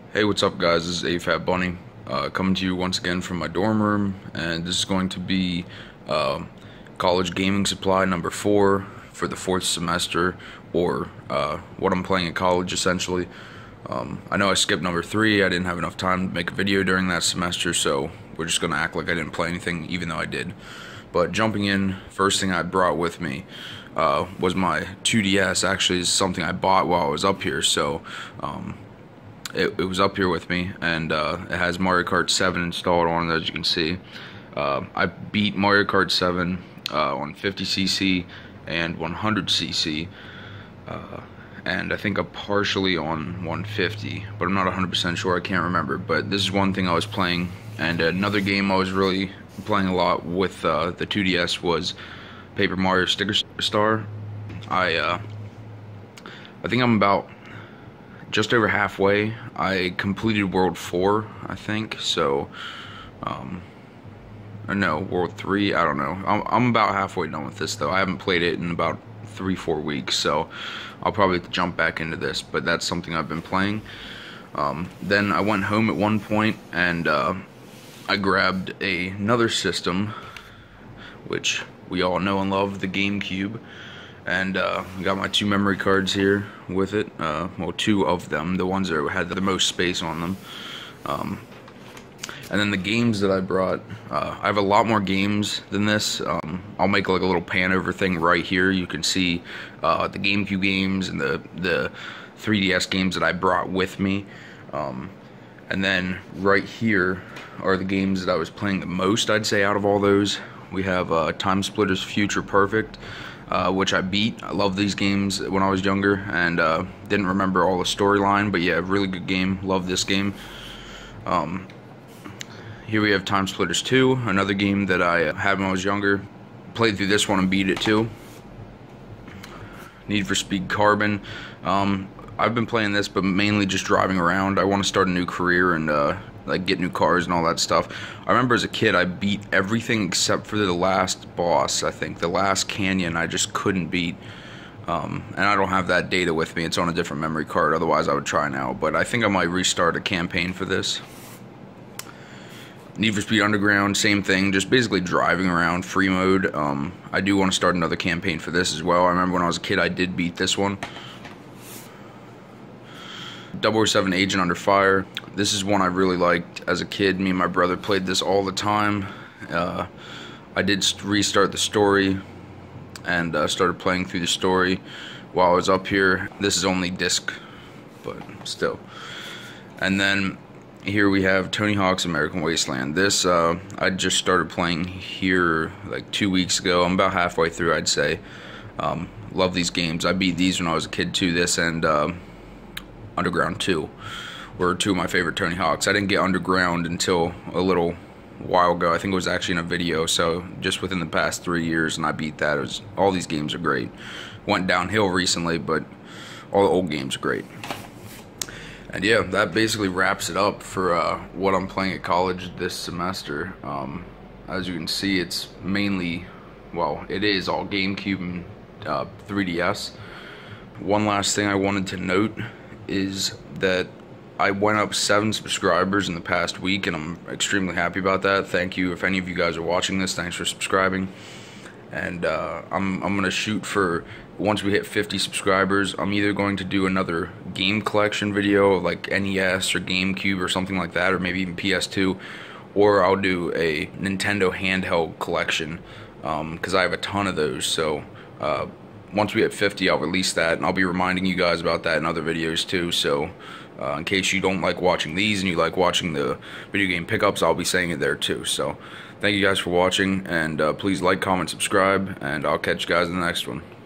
Hey, what's up, guys? This is AFAT Bunny, coming to you once again from my dorm room, and this is going to be uh, college gaming supply number 4 for the 4th semester, or what I'm playing at college, essentially. I know I skipped number 3. I didn't have enough time to make a video during that semester, so we're just going to act like I didn't play anything, even though I did. But jumping in, first thing I brought with me was my 2DS. Actually, is something I bought while I was up here, so it was up here with me, and it has Mario Kart 7 installed on it, as you can see. I beat Mario Kart 7 on 50cc and 100cc, and I think I'm partially on 150, but I'm not 100% sure. I can't remember. But this is one thing I was playing, and another game I was really playing a lot with the 2DS was Paper Mario Sticker Star. I think I'm about just over halfway. I completed World 4, I think, so, or no, World 3, I don't know. I'm about halfway done with this, though. I haven't played it in about 3-4 weeks, so I'll probably have to jump back into this, but that's something I've been playing. Then I went home at one point, and I grabbed another system, which we all know and love, the GameCube. And got my 2 memory cards here with it. Well, 2 of them, the ones that had the most space on them. And then the games that I brought, I have a lot more games than this. I'll make like a little pan over thing right here. You can see the GameCube games and the 3DS games that I brought with me. And then right here are the games that I was playing the most, I'd say, out of all those. We have Time Splitters Future Perfect, which I beat. I loved these games when I was younger, and didn't remember all the storyline, but yeah, really good game. Love this game. Here we have Time Splitters 2, another game that I had when I was younger. Played through this one and beat it too. Need for Speed Carbon. I've been playing this, but mainly just driving around. I want to start a new career and like get new cars and all that stuff. I remember as a kid I beat everything except for the last boss. I think the last canyon I just couldn't beat, and I don't have that data with me. It's on a different memory card, otherwise I would try now, but I think I might restart a campaign for this. Need for Speed Underground, same thing, just basically driving around, free mode. I do want to start another campaign for this as well. I remember when I was a kid I did beat this one. 007 Agent Under Fire. This is one I really liked as a kid. Me and my brother played this all the time. I did restart the story and started playing through the story while I was up here. This is only disc, but still. And then here we have Tony Hawk's American Wasteland. This I just started playing here like 2 weeks ago. I'm about halfway through, I'd say. Love these games. I beat these when I was a kid too. This and Underground 2 were 2 of my favorite Tony Hawks. I didn't get Underground until a little while ago. I think it was actually in a video, so just within the past 3 years, and I beat that. All these games are great. Went downhill recently, but all the old games are great. And yeah, that basically wraps it up for what I'm playing at college this semester. As you can see, it's mainly, well, it is all GameCube and 3DS. One last thing I wanted to note is that I went up 7 subscribers in the past week, and I'm extremely happy about that. Thank you. If any of you guys are watching this, thanks for subscribing. And I'm gonna shoot for, once we hit 50 subscribers, I'm either going to do another game collection video of like NES or GameCube or something like that, or maybe even PS2, or I'll do a Nintendo handheld collection, because I have a ton of those. So once we hit 50, I'll release that, and I'll be reminding you guys about that in other videos too. So in case you don't like watching these and you like watching the video game pickups, I'll be saying it there too. So thank you guys for watching, and please like, comment, subscribe, and I'll catch you guys in the next one.